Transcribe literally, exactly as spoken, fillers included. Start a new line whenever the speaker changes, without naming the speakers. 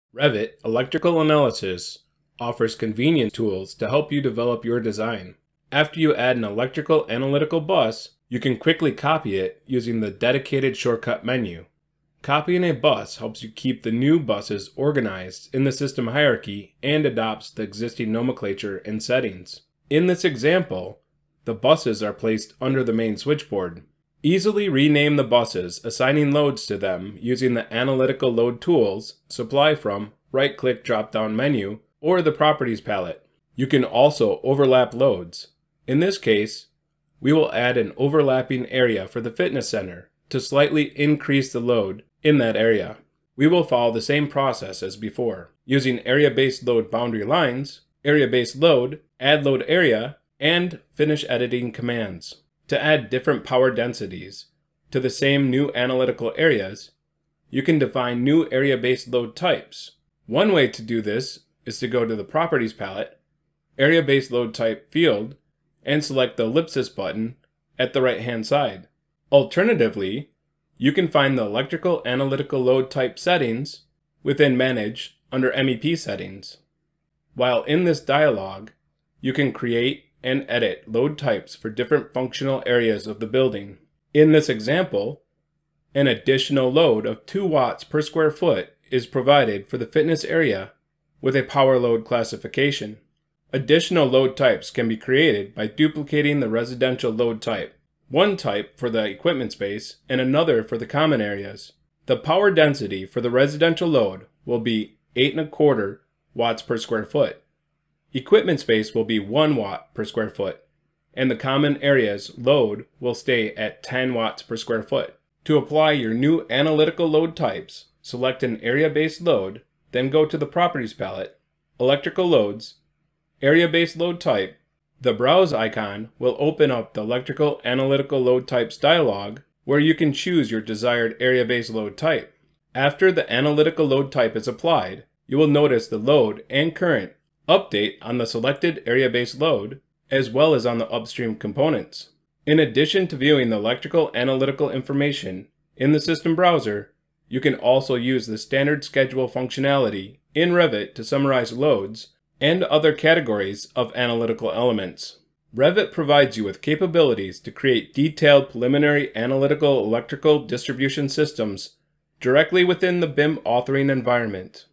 Revit Electrical Analysis offers convenient tools to help you develop your design. After you add an electrical analytical bus, you can quickly copy it using the dedicated shortcut menu. Copying a bus helps you keep the new buses organized in the system hierarchy and adopts the existing nomenclature and settings. In this example, the buses are placed under the main switchboard. Easily rename the buses, assigning loads to them using the Analytical Load Tools supply from right-click drop-down menu or the Properties palette. You can also overlap loads. In this case, we will add an overlapping area for the fitness center to slightly increase the load in that area. We will follow the same process as before, using area-based load boundary lines, area-based load, add load area, and finish editing commands. To add different power densities to the same new analytical areas, you can define new area-based load types. One way to do this is to go to the Properties palette, Area-based Load Type field, and select the ellipsis button at the right-hand side. Alternatively, you can find the Electrical Analytical Load Type settings within Manage under M E P Settings. While in this dialog, you can create and edit load types for different functional areas of the building. In this example, an additional load of two watts per square foot is provided for the fitness area with a power load classification. Additional load types can be created by duplicating the residential load type, one type for the equipment space and another for the common areas. The power density for the residential load will be eight and a quarter watts per square foot. Equipment space will be one watt per square foot, and the common areas load will stay at ten watts per square foot. To apply your new analytical load types, select an area-based load, then go to the Properties palette, Electrical Loads, Area-based Load Type. The Browse icon will open up the Electrical Analytical Load Types dialog, where you can choose your desired area-based load type. After the analytical load type is applied, you will notice the load and current update on the selected area-based load, as well as on the upstream components. In addition to viewing the electrical analytical information in the system browser, you can also use the standard schedule functionality in Revit to summarize loads and other categories of analytical elements. Revit provides you with capabilities to create detailed preliminary analytical electrical distribution systems directly within the B I M authoring environment.